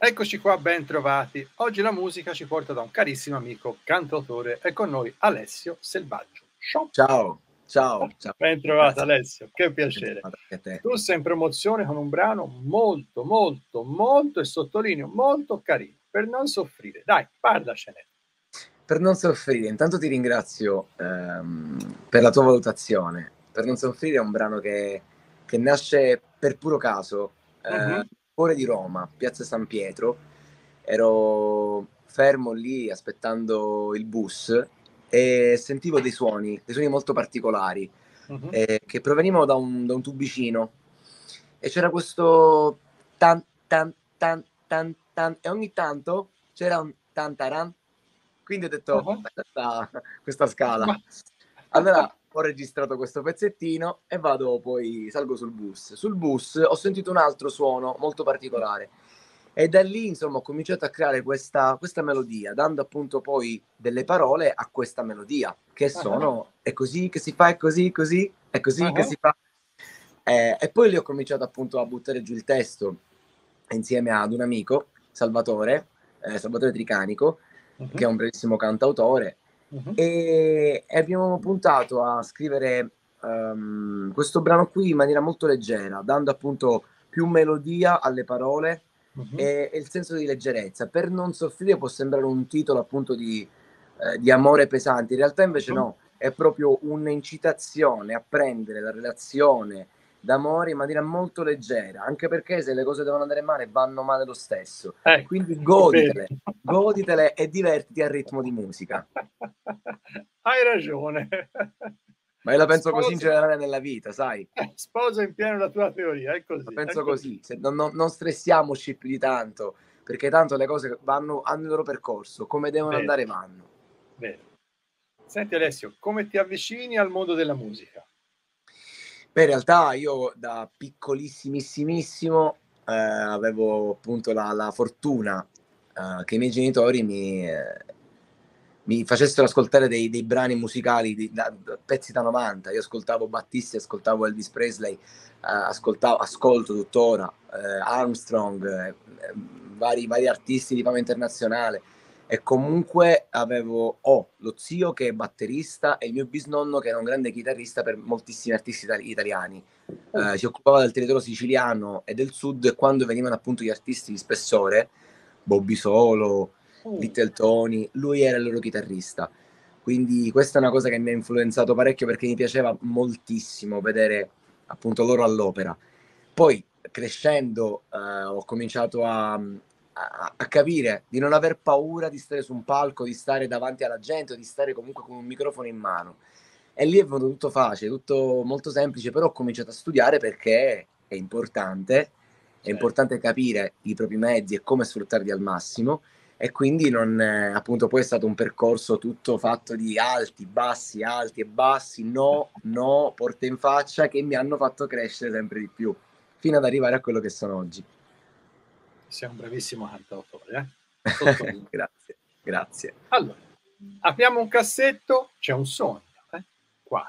Eccoci qua, ben trovati. Oggi la musica ci porta da un carissimo amico cantautore. È con noi Alessio Selvaggio. Ciao, ciao, ciao. Ben trovato Grazie. Alessio, che Ben piacere. trovato anche a te. Tu sei in promozione con un brano molto, molto, molto, e sottolineo, molto carino, Per non soffrire. Dai, parlacene. Per non soffrire, intanto ti ringrazio per la tua valutazione. Per non soffrire è un brano che nasce per puro caso, Mhm. cuore di Roma, Piazza San Pietro. Ero fermo lì aspettando il bus e sentivo dei suoni molto particolari Mhm. che provenivano da un tubicino e c'era questo tan tan tan tan tan e ogni tanto c'era un tantaran, quindi ho detto Ah. questa scala. Ma- Allora ho registrato questo pezzettino e salgo sul bus. Sul bus ho sentito un altro suono molto particolare e da lì insomma ho cominciato a creare questa melodia, dando appunto poi delle parole a questa melodia, che Ah. sono è così che si fa, è così, così, è così che Ah. si fa. E poi lì ho cominciato appunto a buttare giù il testo insieme ad un amico, Salvatore Tricanico, che è Mhm. un bravissimo cantautore, Mhm. e abbiamo puntato a scrivere questo brano qui in maniera molto leggera, dando appunto più melodia alle parole Mhm. e il senso di leggerezza. Per non soffrire può sembrare un titolo appunto di amore pesante, in realtà invece Mhm. no, è proprio un'incitazione a prendere la relazione d'amore in maniera molto leggera, anche perché se le cose devono andare male, vanno male lo stesso. Ecco, Quindi è vero. goditele e divertiti al ritmo di musica. Hai ragione. Ma io la penso così in Sposo, generale nella vita, sai? sposo in pieno la tua teoria, è La così, è penso così. così. Non stressiamoci più di tanto, perché tanto le cose hanno il loro percorso, come devono Vero, andare vanno. vero. Senti Alessio, come ti avvicini al mondo della musica? Beh, in realtà io da piccolissimissimissimo avevo appunto la fortuna che i miei genitori mi facessero ascoltare dei brani musicali, da pezzi da 90. Io ascoltavo Battisti, ascoltavo Elvis Presley, ascolto tuttora Armstrong, vari artisti di fama internazionale. E comunque ho lo zio che è batterista e il mio bisnonno che era un grande chitarrista per moltissimi artisti italiani. Uh, Si occupava del territorio siciliano e del sud, e quando venivano appunto gli artisti di spessore, Bobby Solo, uh. Little Tony, lui era il loro chitarrista. Quindi questa è una cosa che mi ha influenzato parecchio perché mi piaceva moltissimo vedere appunto loro all'opera. Poi crescendo ho cominciato a capire di non aver paura di stare su un palco, di stare davanti alla gente o di stare comunque con un microfono in mano. E lì è venuto tutto facile, tutto molto semplice, però ho cominciato a studiare perché è Certo. importante capire i propri mezzi e come sfruttarli al massimo. E quindi non, appunto poi è stato un percorso tutto fatto di alti e bassi, no, no, porte in faccia che mi hanno fatto crescere sempre di più, fino ad arrivare a quello che sono oggi. Sei un bravissimo cantautore, eh? Sottolineo. Grazie, grazie. Allora, apriamo un cassetto, c'è un sogno, eh? Quale?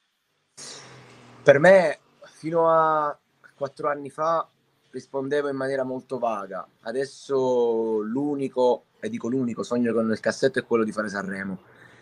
Per me, fino a 4 anni fa, rispondevo in maniera molto vaga. Adesso l'unico, e dico l'unico sogno che ho nel cassetto è quello di fare Sanremo.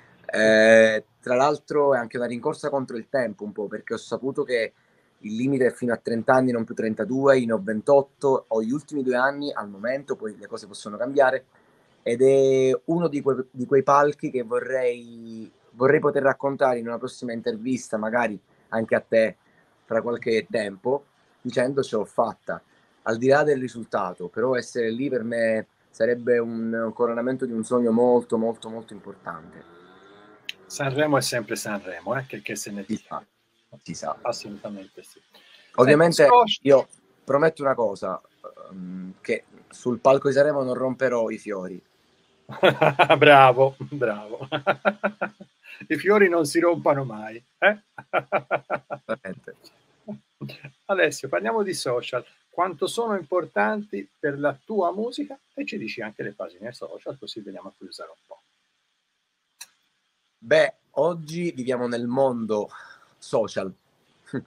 Tra l'altro è anche una rincorsa contro il tempo un po', perché ho saputo che il limite è fino a 30 anni, non più 32, io ne ho 28, ho gli ultimi 2 anni al momento, poi le cose possono cambiare, ed è uno di quei palchi che vorrei poter raccontare in una prossima intervista, magari anche a te fra qualche tempo, dicendo ce l'ho fatta. Al di là del risultato, però essere lì per me sarebbe un coronamento di un sogno molto, molto, molto importante. Sanremo è sempre Sanremo, che se ne Si dica. sa, si sa. Assolutamente sì. Senti, Ovviamente io prometto una cosa, che sul palco di Sanremo non romperò i fiori. Bravo, bravo. I fiori non si rompano mai, eh? Veramente. Alessio, parliamo di social. Quanto sono importanti per la tua musica? E ci dici anche le pagine social, così veniamo a chiusare un po'. Beh, oggi viviamo nel mondo social,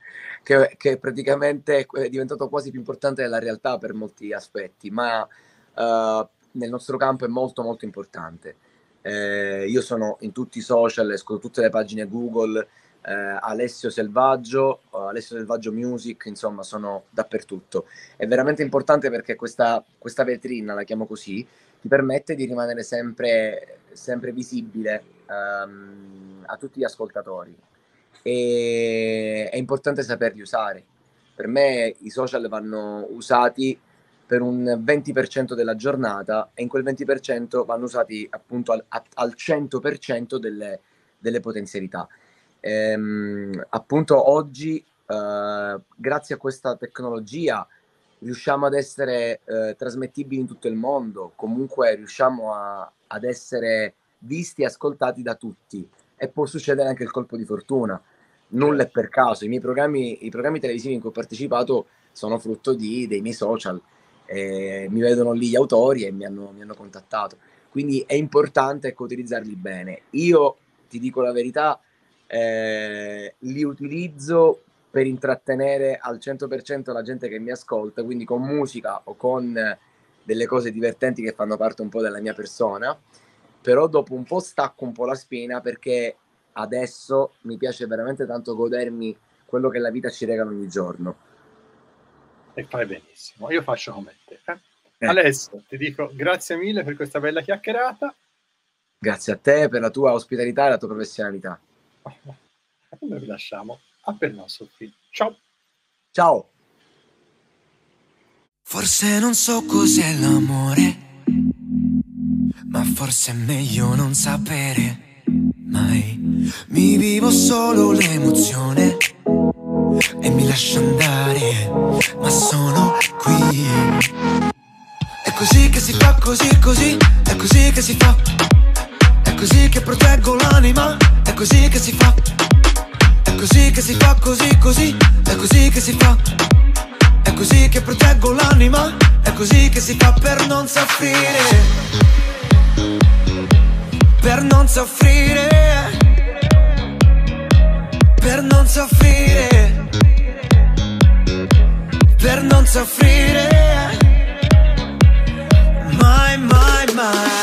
che praticamente è diventato quasi più importante della realtà per molti aspetti, ma nel nostro campo è molto molto importante. Io sono in tutti i social, esco su tutte le pagine Google, Alessio Selvaggio Music, insomma sono dappertutto. È veramente importante perché questa vetrina, la chiamo così, ti permette di rimanere sempre visibile a tutti gli ascoltatori, e è importante saperli usare. Per me i social vanno usati per un 20% della giornata, e in quel 20% vanno usati appunto al 100% delle potenzialità. Appunto oggi, grazie a questa tecnologia, riusciamo ad essere trasmettibili in tutto il mondo, comunque riusciamo ad essere visti e ascoltati da tutti, e può succedere anche il colpo di fortuna. Nulla è per caso. I programmi televisivi in cui ho partecipato sono frutto dei miei social. Mi vedono lì gli autori e mi hanno contattato, quindi è importante, ecco, utilizzarli bene. Io ti dico la verità, li utilizzo per intrattenere al 100% la gente che mi ascolta, quindi con musica o con delle cose divertenti che fanno parte un po' della mia persona, però dopo un po' stacco un po' la spina, perché adesso mi piace veramente tanto godermi quello che la vita ci regala ogni giorno. E fai benissimo, io faccio come te. Alessio, ti dico grazie mille per questa bella chiacchierata. Grazie a te per la tua ospitalità e la tua professionalità. Noi vi lasciamo a Per non soffrire. Ciao. Ciao. Forse non so cos'è l'amore, ma forse è meglio non sapere mai. Mi vivo solo l'emozione e mi lascio andare, ma sono qui. È così che si fa, così, è così che si fa. È così che proteggo l'anima, è così che si fa. È così che si fa, così, è così che si fa. È così che proteggo l'anima, è così che si fa per non soffrire. Per non soffrire. Per non soffrire. Per non soffrire. Mai, mai, mai.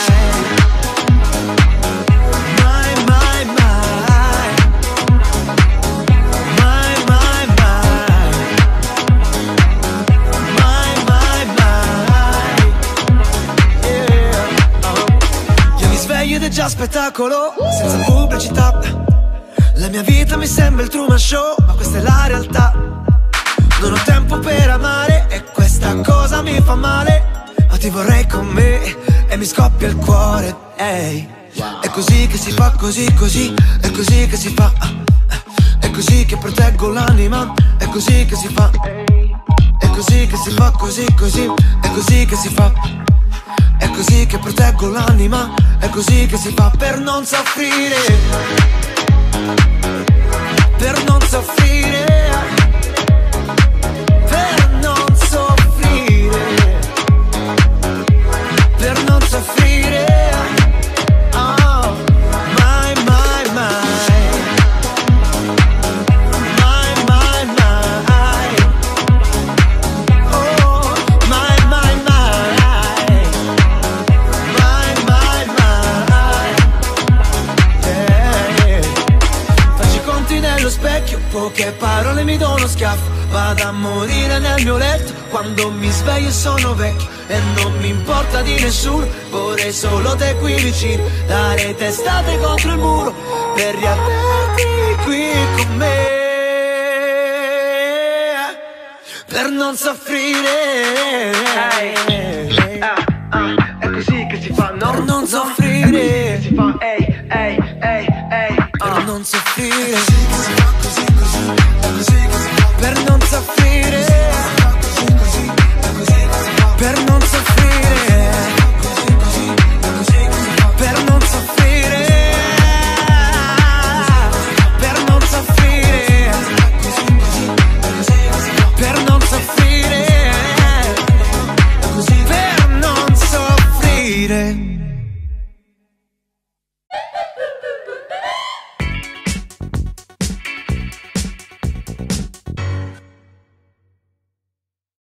Ed è già spettacolo, senza pubblicità. La mia vita mi sembra il Truman Show, ma questa è la realtà. Non ho tempo per amare e questa cosa mi fa male, ma ti vorrei con me e mi scoppia il cuore, ehi. È così che si fa, così, è così che si fa. È così che proteggo l'anima, è così che si fa. È così che si fa, così, è così che si fa. È così che proteggo l'anima, è così che si fa per non soffrire. Per non soffrire. Per non soffrire. Per non soffrire. Oh, mai, mai, mai. Mai, mai, mai. Oh, mai, mai, mai. Nello specchio, poche parole mi do uno schiaffo. Vado a morire nel mio letto quando mi sveglio e sono vecchio. E non mi importa di nessuno, vorrei solo te qui vicino. Dare testate contro il muro per riaverti qui con me. Per non soffrire. È così che si fa, no? Per non soffrire. Si fa, ehi, ehi, ehi, ehi. Per non soffrire. Per non soffrire. Per non soffrire. Per non soffrire. Per non soffrire. Per non soffrire. Per non soffrire.